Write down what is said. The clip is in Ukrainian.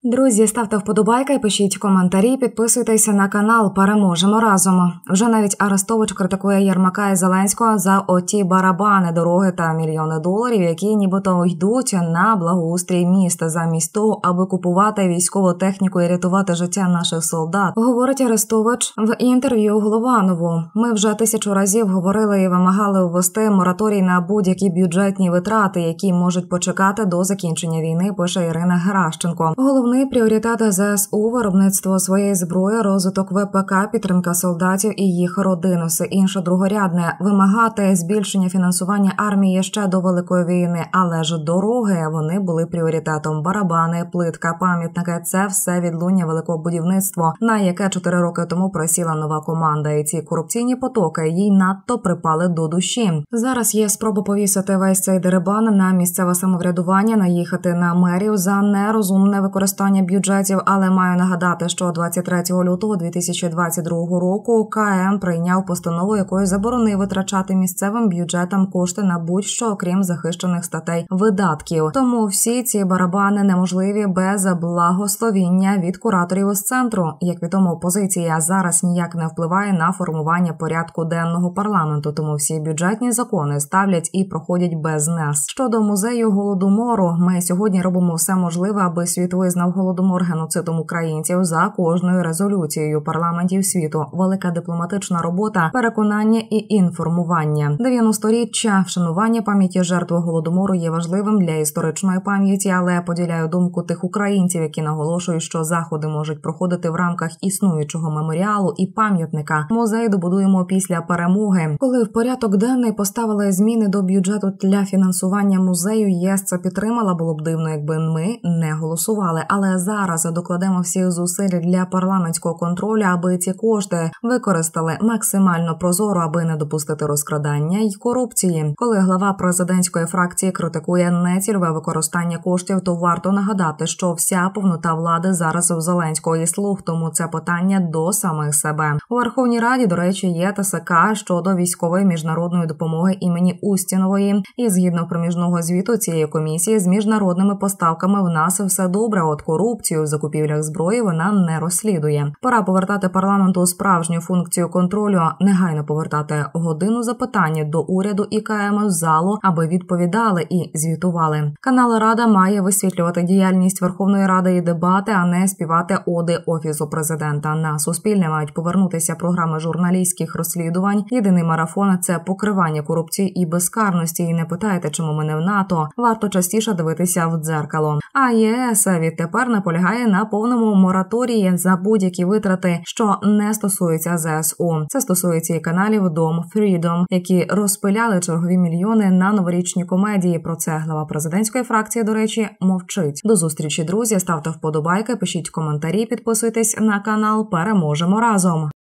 Друзі, ставте вподобайки, пишіть коментарі, підписуйтеся на канал, переможемо разом. Вже навіть Арестович критикує Єрмака і Зеленського за оті барабани, дороги та мільйони доларів, які нібито йдуть на благоустрій міста, замість того, аби купувати військову техніку і рятувати життя наших солдат. Говорить Арестович в інтерв'ю Голованову. Ми вже 1000 разів говорили і вимагали ввести мораторій на будь-які бюджетні витрати, які можуть почекати до закінчення війни, пише Ірина Геращенко. Головний пріоритет ЗСУ – виробництво своєї зброї, розвиток ВПК, підтримка солдатів і їх родин. Все інше другорядне. Вимагати збільшення фінансування армії ще до Великої війни, але ж дороги, вони були пріоритетом. Барабани, плитка, пам'ятники – це все відлуння великого будівництва, на яке 4 роки тому присіла нова команда. І ці корупційні потоки їй надто припали до душі. Зараз є спроба повісити весь цей дерибан на місцеве самоврядування, наїхати на мерію за нерозумне використання бюджетів, але маю нагадати, що 23 лютого 2022 року КМ прийняв постанову, якою заборонив витрачати місцевим бюджетам кошти на будь-що, окрім захищених статей видатків. Тому всі ці барабани неможливі без благословіння від кураторів із центру. Як відомо, опозиція зараз ніяк не впливає на формування порядку денного парламенту, тому всі бюджетні закони ставлять і проходять без нас. Щодо музею Голодомору, ми сьогодні робимо все можливе, аби світ визнав Голодомор геноцидом українців за кожною резолюцією парламентів світу. Велика дипломатична робота, переконання і інформування. 90-річчя вшанування пам'яті жертв Голодомору є важливим для історичної пам'яті, але поділяю думку тих українців, які наголошують, що заходи можуть проходити в рамках існуючого меморіалу і пам'ятника. Музей добудуємо після перемоги. Коли в порядок денний поставили зміни до бюджету для фінансування музею, ЄС це підтримала, було б дивно, якби ми не голосували. Але зараз докладемо всіх зусиль для парламентського контролю, аби ці кошти використали максимально прозоро, аби не допустити розкрадання й корупції. Коли глава президентської фракції критикує нецільове використання коштів, то варто нагадати, що вся повнота влади зараз в Зеленського і слуг, тому це питання до самих себе. У Верховній Раді, до речі, є ТСК щодо військової міжнародної допомоги імені Устінової. І згідно проміжного звіту цієї комісії з міжнародними поставками в нас все добре, от корупцію в закупівлях зброї вона не розслідує. Пора повертати парламенту справжню функцію контролю, негайно повертати годину запитання до уряду і КМ в залу, аби відповідали і звітували. Канал Рада має висвітлювати діяльність Верховної Ради і дебати, а не співати оди Офісу Президента. На Суспільне мають повернутися програми журналістських розслідувань. Єдиний марафон – це покривання корупції і безкарності. І не питайте, чому ми не в НАТО. Варто частіше дивитися в дзеркало. А ЄС відтепер наполягає на повному мораторії за будь-які витрати, що не стосуються ЗСУ. Це стосується і каналів Дом Freedom, які розпиляли чергові мільйони на новорічні комедії. Про це глава президентської фракції, до речі, мовчить. До зустрічі, друзі. Ставте вподобайки, пишіть коментарі, підписуйтесь на канал. Переможемо разом!